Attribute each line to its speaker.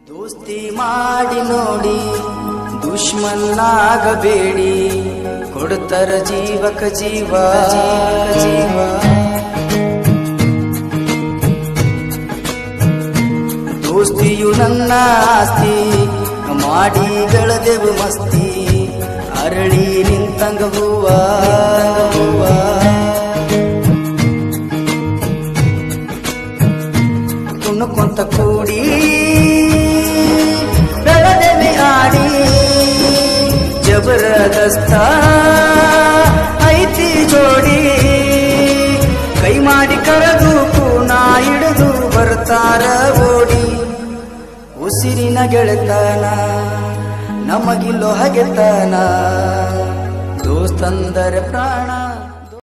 Speaker 1: ದೋಸ್ತಿ ಮಾಡಿ ನೋಡಿ ದುಶ್ಮನ್ನಾಗಬೇಡಿ, ಕೊಡ್ತರ ಜೀವಕ ಜೀವ ಜೀವ. ದೋಸ್ತಿಯು ನನ್ನ ಆಸ್ತಿ, ಮಾಡಿ ಬೆಳೆದೆವು ಮಸ್ತಿ, ಅರಳಿ ನಿಂತಂಗ ಹೂವ ಹೂವ. ಕುಣಕೊಂತ ಕೂಡಿ ಬೆಳೆದೆವಿ ಆಡಿ, ಜಬರದಸ್ತ ಐತಿ ಜೋಡಿ, ಕೈ ಮಾಡಿ ಕರೆದು ಕೂನ ಹಿಡಿದು ಬರ್ತಾರ ಓಡಿ. ಉಸಿರಿನ ಗೆಳೆತನ ನಮಗಿಲ್ಲೋ ಹಗೆತನ, ದೋಸ್ತಂದರೆ ಪ್ರಾಣ.